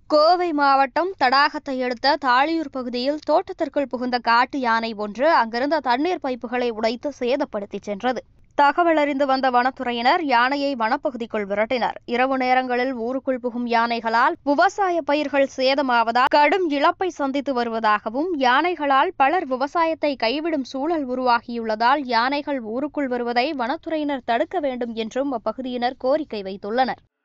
கோவை மாவட்டம் தடாகத்தை அடுத்த தாளியூர் பகுதியில் தோட்டத்திற்குள் புகுந்த காட்டு யானை ஒன்று அங்கிருந்த தண்ணீர் பைப்புகளை உடைத்து சேதப்படுத்தி சென்றது. தகவல் அறிந்து வந்த வனத்துறையினர் யானையை வனப்பகுதிக்குள் விரட்டினர். இரவு நேரங்களில் ஊருக்குள் புகும் யானைகளால் விவசாய பயிர்கள் சேதமாவதால் கடும் இழப்பை சந்தித்து வருவதாகவும், யானைகளால் பலர் விவசாயத்தை கைவிடும் சூழல் உருவாகியுள்ளதால் யானைகள் ஊருக்குள் வருவதை வனத்துறையினர் தடுக்க வேண்டும் என்றும் அப்பகுதியினர் கோரிக்கை வைத்துள்ளனர்.